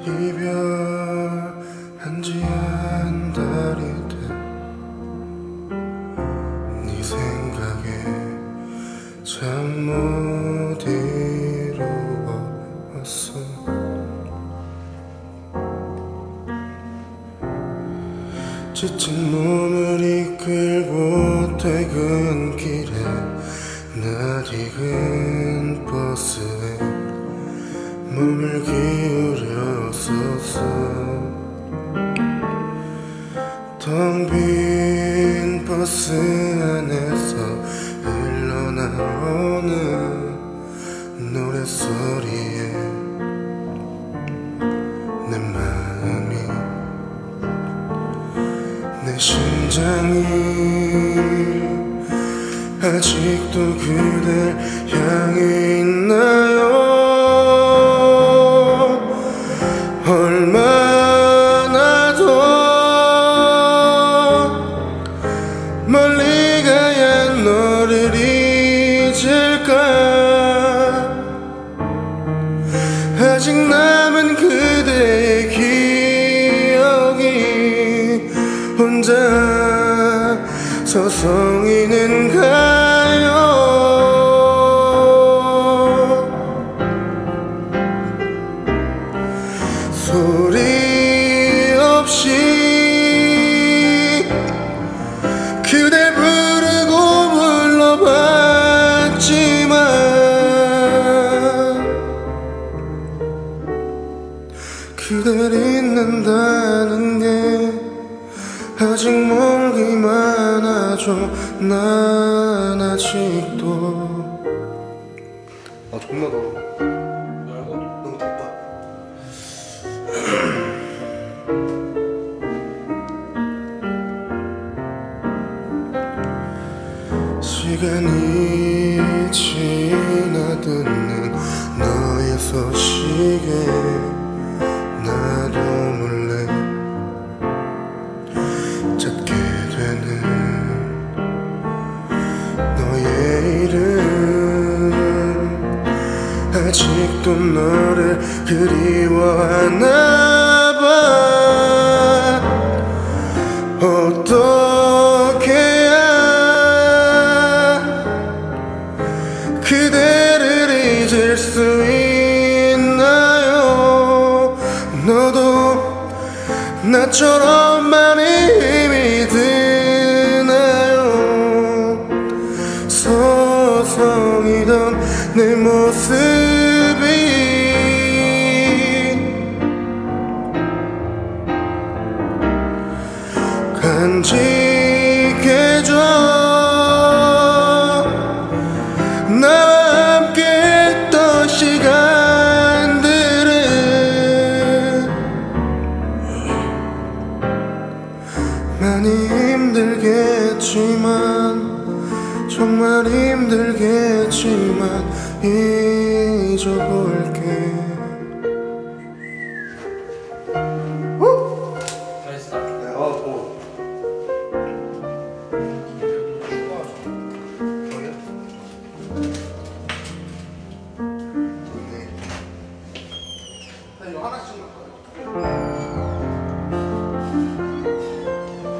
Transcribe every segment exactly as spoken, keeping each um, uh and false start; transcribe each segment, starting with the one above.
이별한 지 한 달이 된 네 생각에 잠 못 이루었어. 지친 몸을 이끌고 퇴근길에 낯익은 버스에 몸을 기울였었어. 텅 빈 버스 안에서 흘러나오는 노랫소리에 내 마음이 내 심장이 아직도 그댈 향해 있나요? 얼마나 더 멀리 가야 너를 잊을까? 아직 남은 그대의 기억이 혼자 서성이는가요? 소리 없이 그댈 부르고 불러봤지만 그댈 잊는다는 게 아직 멀기만 하죠. 난 아직도. 아 존나 더워. 뭐라고? 너무 덥다. 시간이 지나듣는 너의 소식에 나도 몰래 찾게 되는 너의 이름. 아직도 너를 그리워하나봐. 어떻게 해야 그대를 잊을 수 있나요? 너도 나처럼 많이 힘이 드나요? 서성이던 내 모습이 간직해줘. 나와 함께 했던 시간들은 많이 힘들겠지만 정말 힘들겠지만 잊어볼게. 잘했어. 네, 아 더워. 이거 하나씩 넣을까요?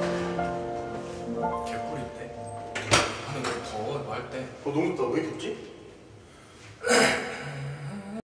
개꿀인데? 근데 왜 더워? 이거 할 때? 어 너무 덥다. 왜 덥지?